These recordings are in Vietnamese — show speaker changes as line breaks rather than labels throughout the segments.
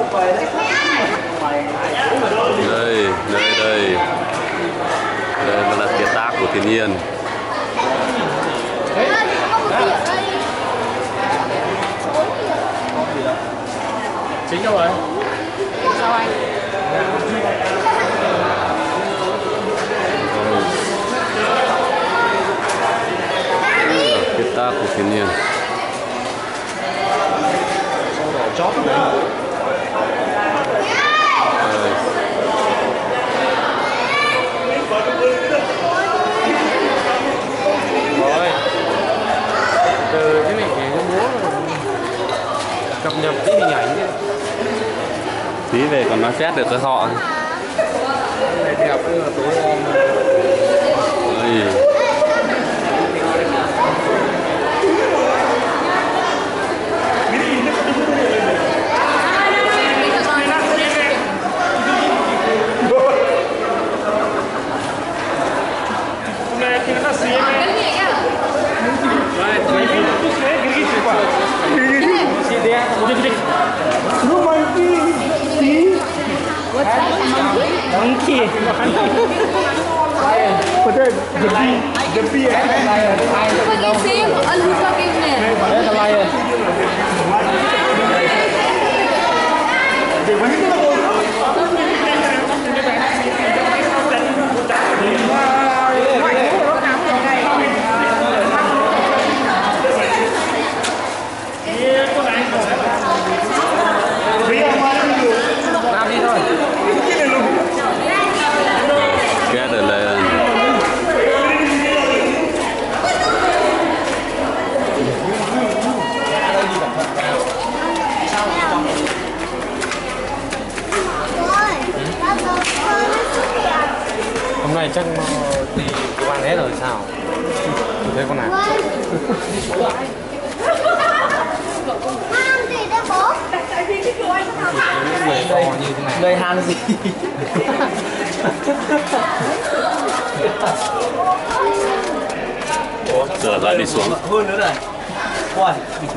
Đây, đây là kiệt tác của thiên nhiên.
Chính đâu rồi?
Sao anh?
Kiệt tác của thiên nhiên.
Chóp đấy. Rồi. Từ cái này để cho bố cập nhật cái hình ảnh ấy.
Tí về còn nói xét được với họ.
Này đẹp như là tối om. Monkey. What the lion? The bear.
Forgive and forgiveness.
There's a lion. Làm đi thôi.
Get it lên.
Hôm nay chắc đi công an hết rồi sao? Tôi thấy con nào?
Ham gì đấy bố?
Người to như thế này.
Đây ham gì?
Giờ lại đi xuống.
Hơn nữa này. Ui.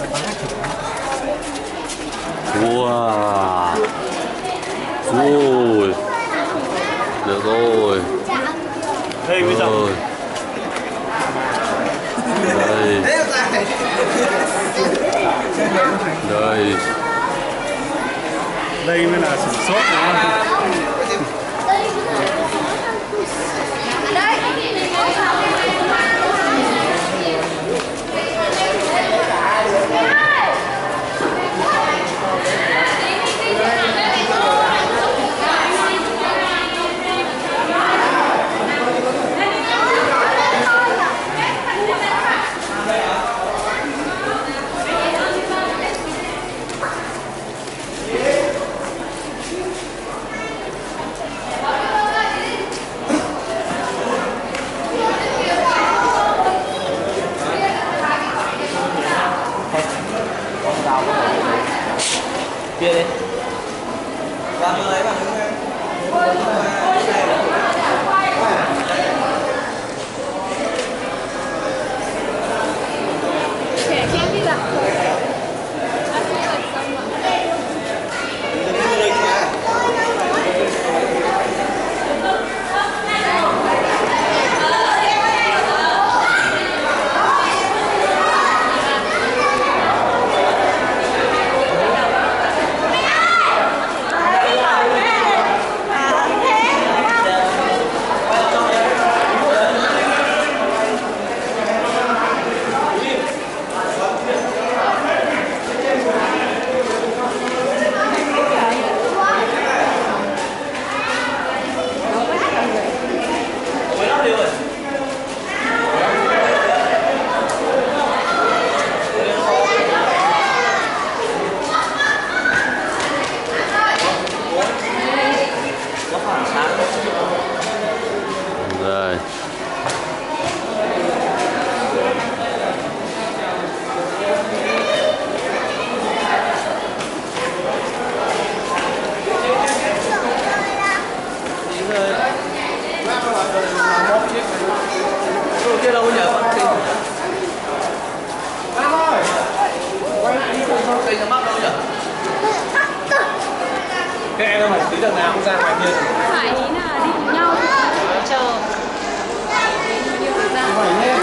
Wow. Ui. Được rồi.
Đây bây giờ.
Đây. Đây.
Đây mới là sửng sốt này.
Kia đi. Ra mưa lấy vào.
Trẻ chém đi ạ.
Rồi.
Kia đâu nhỉ? Kênh nó mắc đâu nhỉ?
Cái em phải tí lần nào cũng ra ngoài kia.
Phải ý là đi cùng nhau chờ nhiều thời gian.
Phải nhé.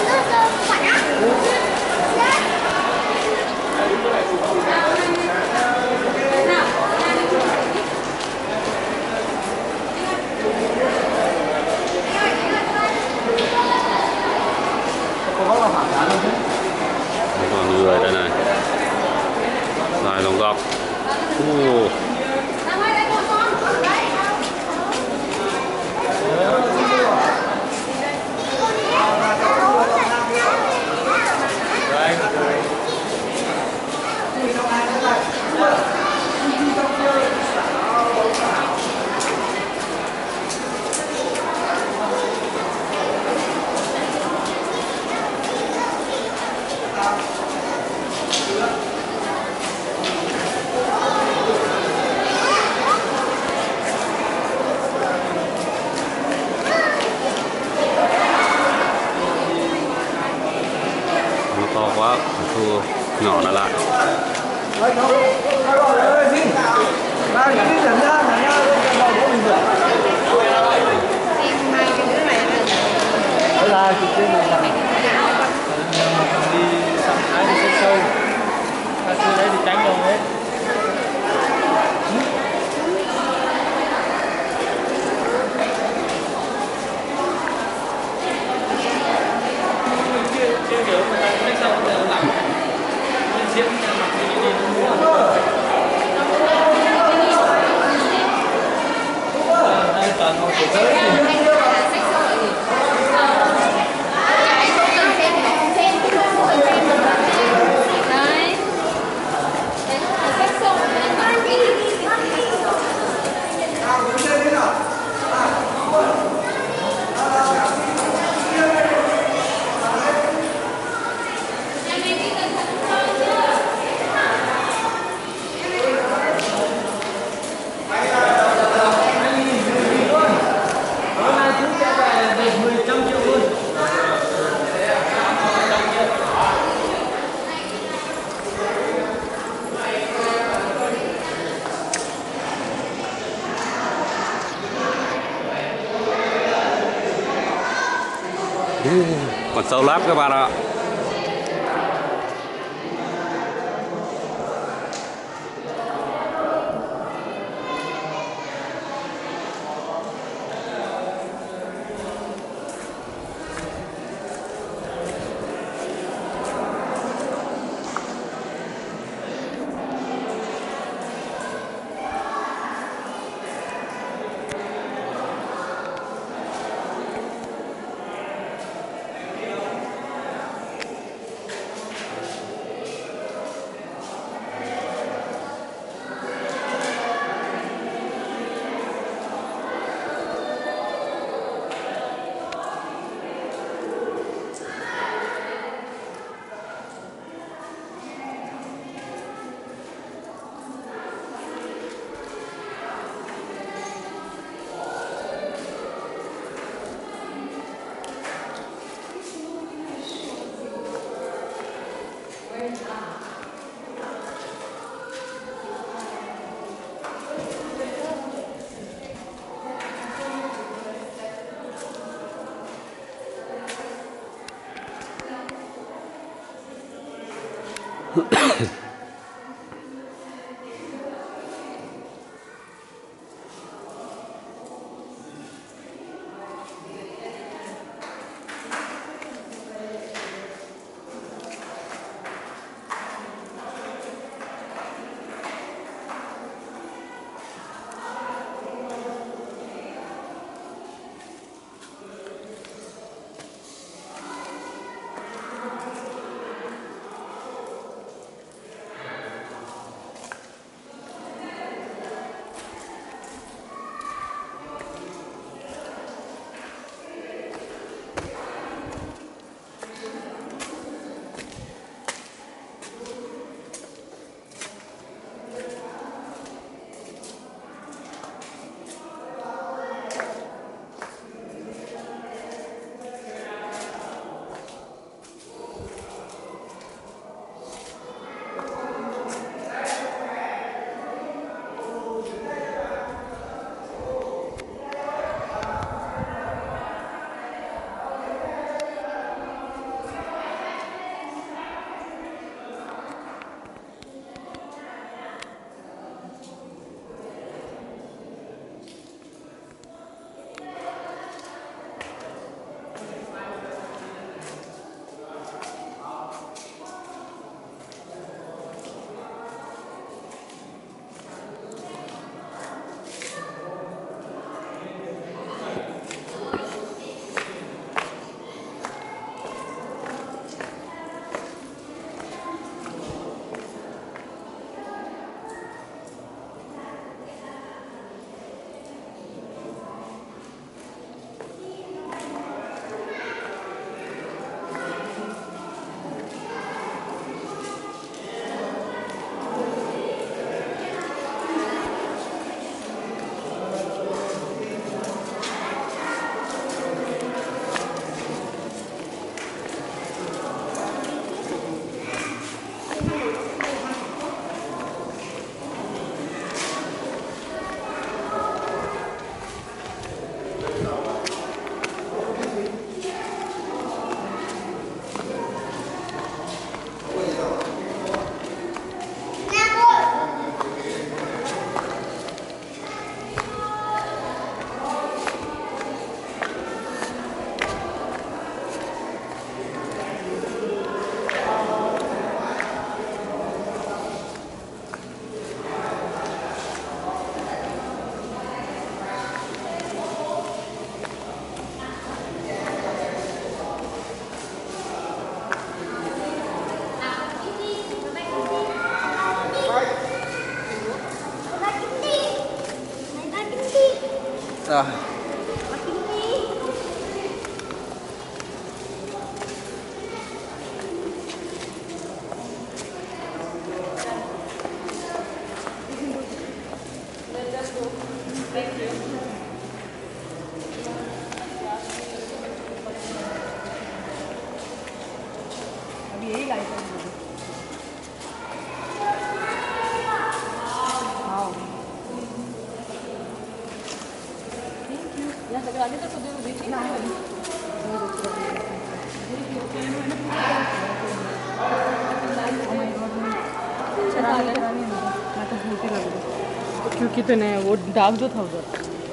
Vẫn còn người đây này, dài lòng gọc. Nó to quá, thu nhỏ nó lại.
Là chụp trên này là đi sắm ái đi sâu ta chưa đấy thì tránh đâu hết. Chưa hiểu mà ta cách sau nó lặng nên xếp mặt đi múa đây toàn một thế giới.
Còn sâu lắm các bạn ạ.
Rồi.
क्योंकि तो नहीं वो दाग जो था उधर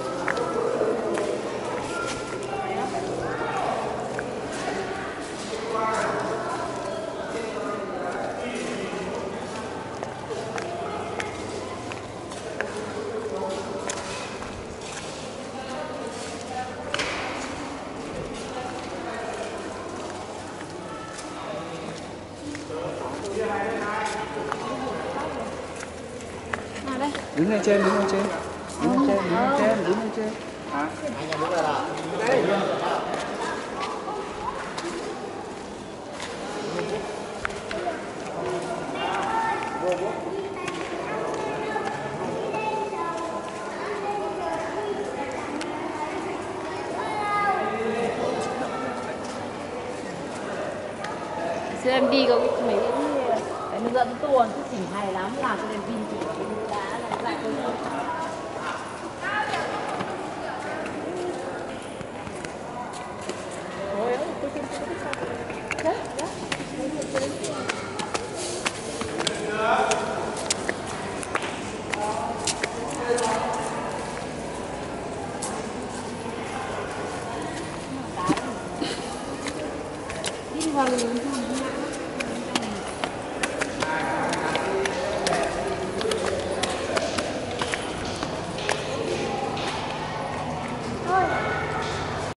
Đứng lên trên, đứng lên trên. Đứng lên trên, đứng lên trên, đứng lên trên. Hả?
xem đi có mấy cái hướng dẫn tuần cứ chỉnh hay lắm làm cho đèn pin chỉ đá lại thôi. Đi vào